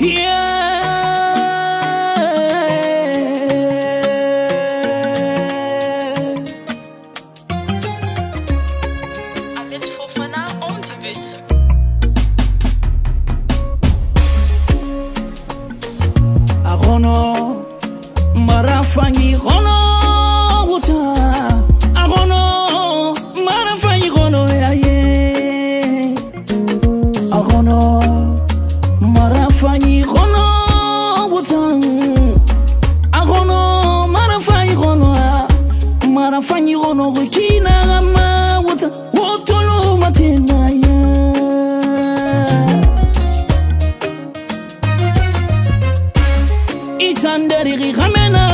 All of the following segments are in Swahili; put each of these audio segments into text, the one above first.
Marafanyi gono wuta agono marafanyi gono yaye agono marafanyi gono wuta agono marafanyi gono kina ma wuta wotolo matena ya itanderi ramena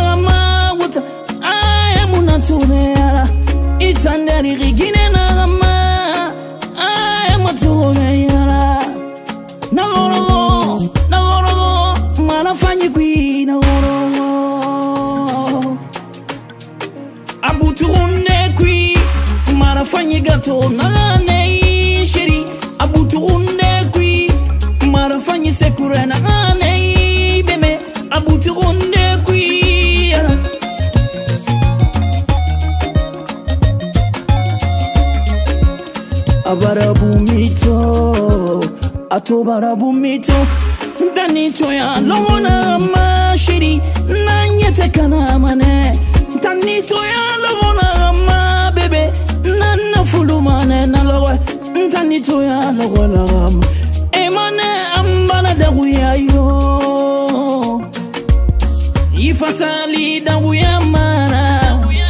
itandari rigine na ma ay matone yara na goro marafanyi kwi na goro abuturunde kwi marafanyi gato na ne shiri abuturunde kwi marafanyi sekure na ne bebe abuturunde kwi abarabumito ato barabumito danito ya lona mashiri nanyete kana mane danito ya lona ma bebe nana fulumane na lowe danito ya lona emane ambana daguya yo ifasali daguya mana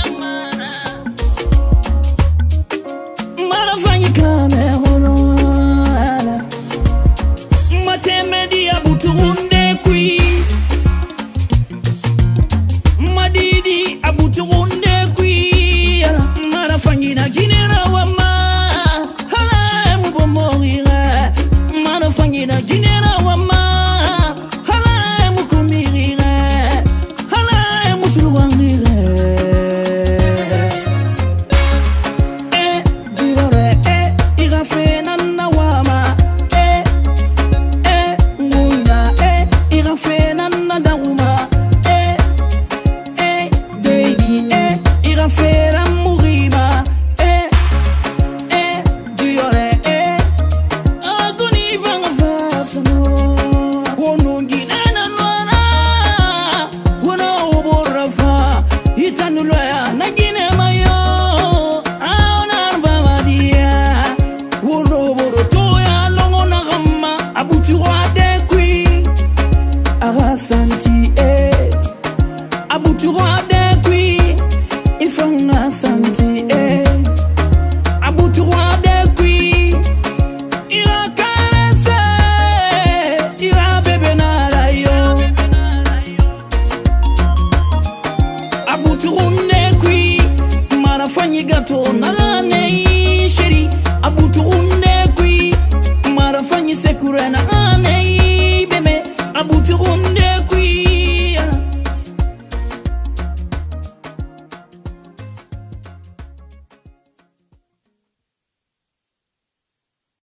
gato na ne shiri abuturunde kwi marafanyi sekure na